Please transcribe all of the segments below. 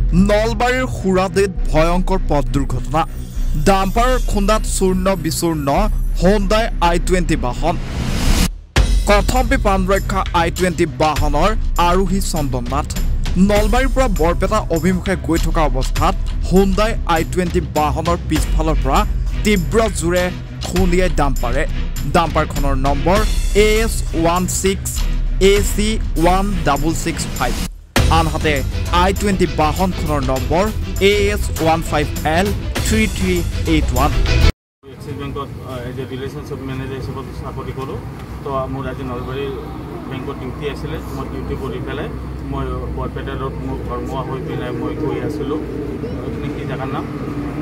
নলবাৰীৰ সুৰাদিত ভয়ংকৰ পথ দুৰ্ঘটনা ডাম্পাৰ খুন্দাত চূৰ্ণ বিচূৰ্ণ হোণ্ডাই i20 বাহন কথম্বি প্ৰাণৰক্ষা i20 বাহনৰ আৰোহী চন্দন নাথ নলবাৰীৰ পৰা বৰপেটা অভিমুখে গৈ থকা অৱস্থাত হোণ্ডাই i20 বাহনৰ পিছফালৰ পৰা তীব্ৰ জোৰে খুন্দিয়াই ডাম্পাৰখনৰ নম্বৰ AS16AC1665 আনহাতে i20 বাহনখনৰ নম্বৰ AS15L3381 এক্সিছ বেংকত এজ এ ৰিলেশ্যনশ্বিপ মেনেজাৰ হিচাপত চাকৰি কৰোঁ তো মোৰ আজি নলবাৰী বেংকত ডিউটি আছিলে মই ডিউটি কৰি পেলাই মই বৰপেটা ৰোড মোৰ ঘৰমুৱা হৈ পেলাই মই গৈ আছিলোঁ এইখিনি কি জেগাৰ নাম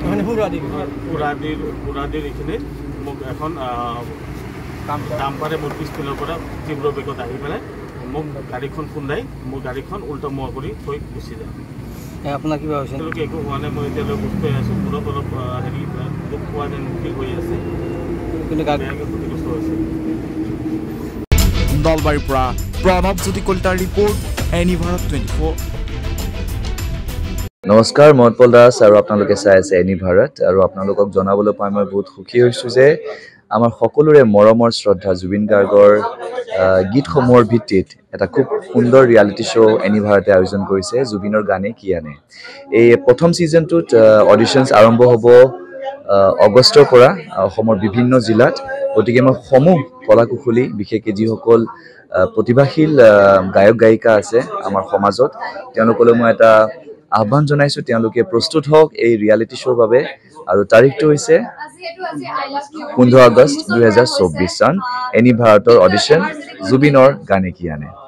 পুৰাদিৰ এইখিনিত মোক এখন ডাম্পাৰে মোৰ পিছফালৰ পৰা তীব্ৰ বেগত আহি পেলাই মোক গাড়ীখন খুন্দাই মোৰ গাড়ীখন উল্টা মুৱা কৰি থৈ গুচি যায় আপোনাৰ কিবা হৈছে এতিয়ালৈকে একো হোৱা নাই মই এতিয়ালৈ সুস্থ হৈ আছোঁ মূৰত অলপ হেৰি দুখ পোৱা যেন ফিল হৈ আছে কিন্তু বেয়াকৈ ক্ষতিগ্ৰস্ত হৈছে নলবাৰীৰ পৰা প্ৰণৱজ্যোতি কলিতাৰ ৰিপৰ্ট এনি ভাৰত 24 নমস্কাৰ মহৎপল দাস আৰু আপোনালোকে চাই আছে এনি ভাৰত আৰু আপোনালোকক জনাবলৈ পাই মই বহুত সুখী হৈছোঁ যে আমাৰ সকলোৰে মৰমৰ শ্ৰদ্ধা জুবিন গাৰ্গৰ গীতসমূহৰ ভিত্তিত এটা খুব সুন্দৰ ৰিয়েলিটি শ্ব' এনি ভাৰতে আয়োজন কৰিছে জুবিনৰ গানে কি আনে এই প্ৰথম ছিজনটোত অডিশ্যনছ আৰম্ভ হ'ব আগষ্টৰ পৰা অসমৰ বিভিন্ন জিলাত গতিকে মই সমূহ কলাকুশলী বিশেষকৈ যিসকল প্ৰতিভাশীল গায়ক গায়িকা আছে আমাৰ সমাজত তেওঁলোকলৈ মই এটা আহ্বান জনাইছোঁ তেওঁলোকে প্ৰস্তুত হওক এই ৰিয়েলিটি শ্ব'ৰ বাবে আৰু তাৰিখটো হৈছে 15 আগষ্ট 2024 চন এনি ভাৰতৰ অডিশ্যন জুবিনৰ গানে কি আনে